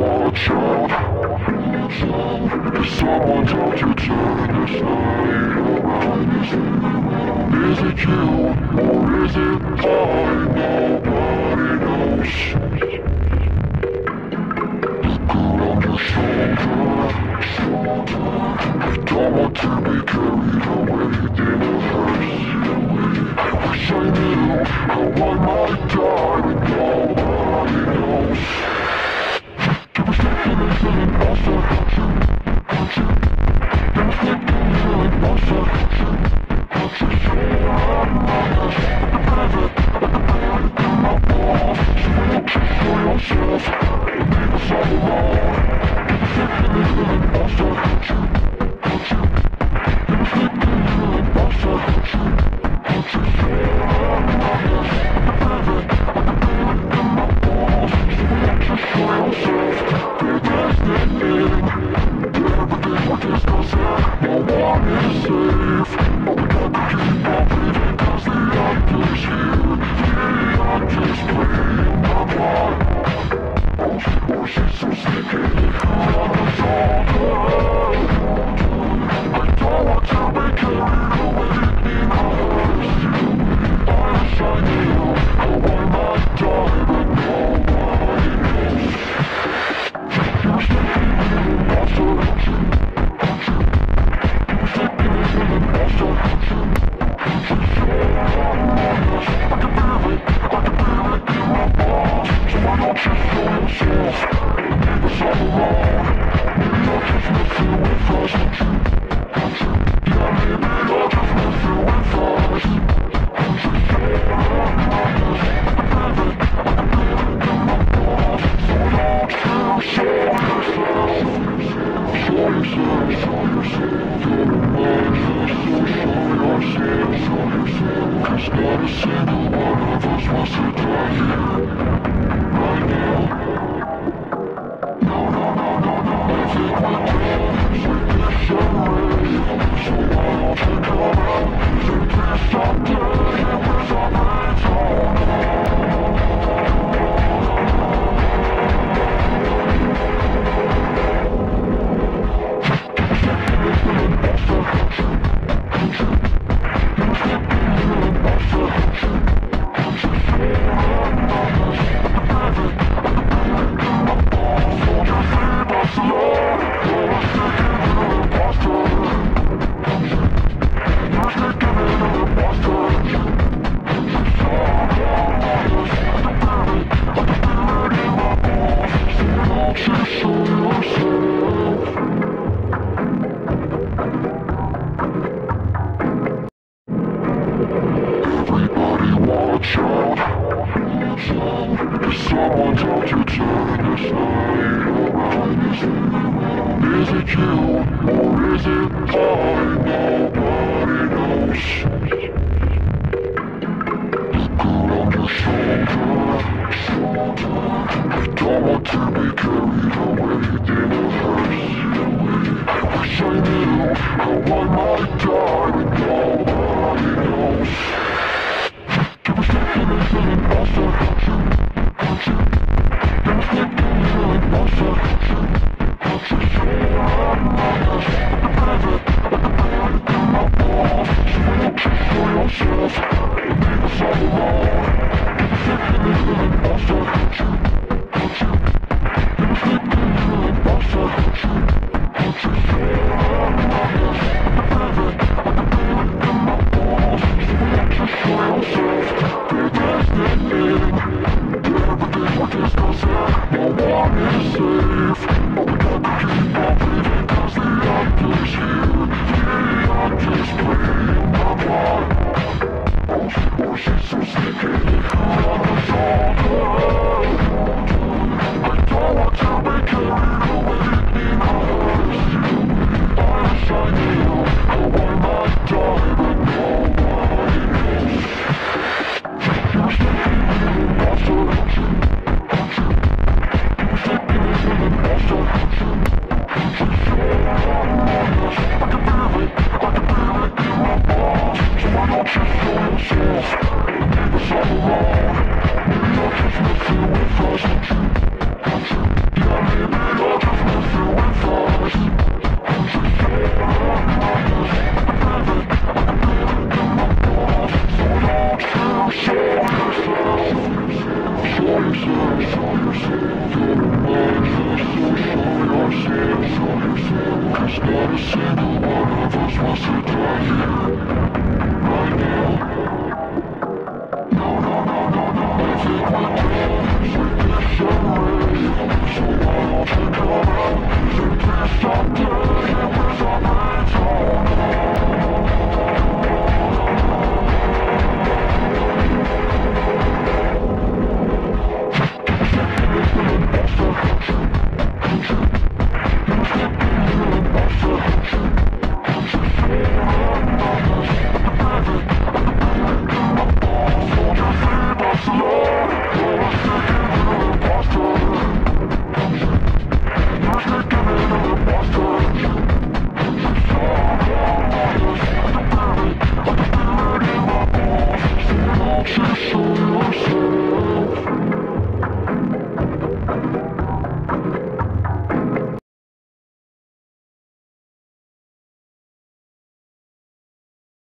watch out. If someone's out to turn this night around. Is it you or is it I? Nobody knows. Look around your shoulder. Don't want to be carried away in a hearse. I wish I knew how I might die, but nobody knows. Give a second and feeling monster. Give a second and feeling monster. Someone's out to turn this night around. Is it you or is it I? Nobody knows. Look around your shoulder. Don't want to be carried away in a hearse. I wish I knew how I might die, but nobody knows. Give a second and feeling monster. Just show yourself, leave us all alone. You're just missing